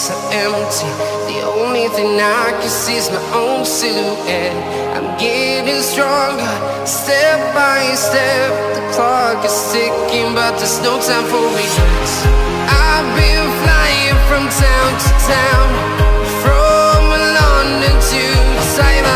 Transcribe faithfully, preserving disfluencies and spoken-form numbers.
so empty. The only thing I can see is my own silhouette. I'm getting stronger, step by step. The clock is ticking, but there's no time for regrets. I've been flying from town to town, from London to Taiwan.